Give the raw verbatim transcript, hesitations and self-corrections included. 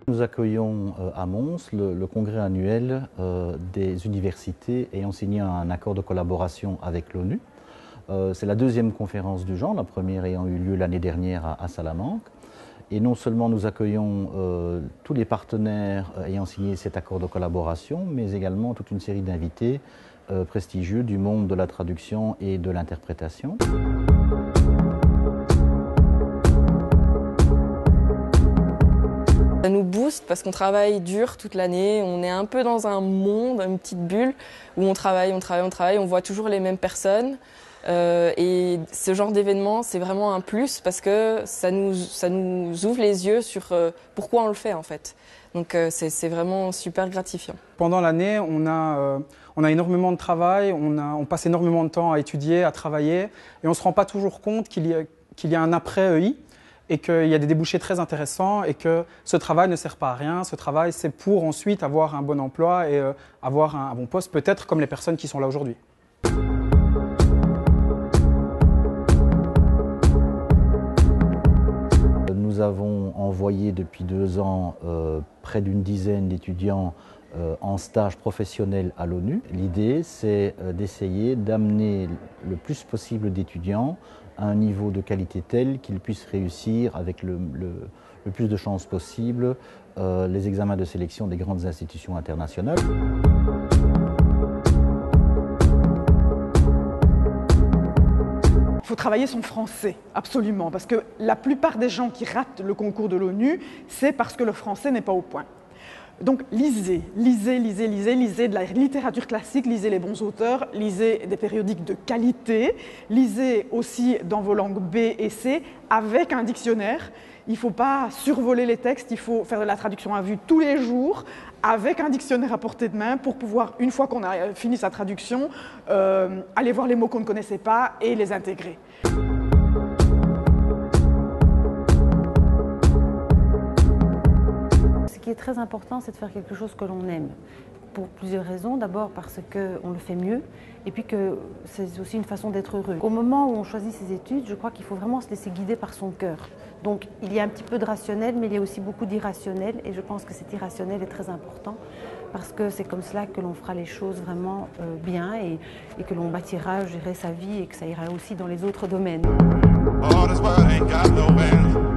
Nous accueillons à Mons le, le congrès annuel euh, des universités ayant signé un accord de collaboration avec l'ONU. Euh, C'est la deuxième conférence du genre, la première ayant eu lieu l'année dernière à, à Salamanque. Et non seulement nous accueillons euh, tous les partenaires ayant signé cet accord de collaboration, mais également toute une série d'invités euh, prestigieux du monde de la traduction et de l'interprétation. Ça nous booste parce qu'on travaille dur toute l'année, on est un peu dans un monde, une petite bulle où on travaille, on travaille, on travaille, on voit toujours les mêmes personnes. Euh, et ce genre d'événement, c'est vraiment un plus parce que ça nous, ça nous ouvre les yeux sur euh, pourquoi on le fait en fait. Donc euh, c'est vraiment super gratifiant. Pendant l'année, on a, euh, on a énormément de travail, on, a, on passe énormément de temps à étudier, à travailler et on ne se rend pas toujours compte qu'il y a, qu'il y a un après-E I et qu'il y a des débouchés très intéressants et que ce travail ne sert pas à rien. Ce travail, c'est pour ensuite avoir un bon emploi et euh, avoir un, un bon poste, peut-être comme les personnes qui sont là aujourd'hui. Nous avons envoyé depuis deux ans euh, près d'une dizaine d'étudiants euh, en stage professionnel à l'ONU. L'idée, c'est euh, d'essayer d'amener le plus possible d'étudiants à un niveau de qualité tel qu'ils puissent réussir avec le, le, le plus de chances possible euh, les examens de sélection des grandes institutions internationales. Il faut travailler son français, absolument, parce que la plupart des gens qui ratent le concours de l'ONU, c'est parce que le français n'est pas au point. Donc lisez, lisez, lisez, lisez, lisez de la littérature classique, lisez les bons auteurs, lisez des périodiques de qualité, lisez aussi dans vos langues B et C avec un dictionnaire. Il ne faut pas survoler les textes, il faut faire de la traduction à vue tous les jours avec un dictionnaire à portée de main pour pouvoir, une fois qu'on a fini sa traduction, euh, aller voir les mots qu'on ne connaissait pas et les intégrer. Ce qui est très important, c'est de faire quelque chose que l'on aime. Pour plusieurs raisons. D'abord parce qu'on le fait mieux et puis que c'est aussi une façon d'être heureux. Au moment où on choisit ses études, je crois qu'il faut vraiment se laisser guider par son cœur. Donc il y a un petit peu de rationnel, mais il y a aussi beaucoup d'irrationnel et je pense que cet irrationnel est très important parce que c'est comme cela que l'on fera les choses vraiment euh, bien et, et que l'on bâtira, je dirais, sa vie et que ça ira aussi dans les autres domaines.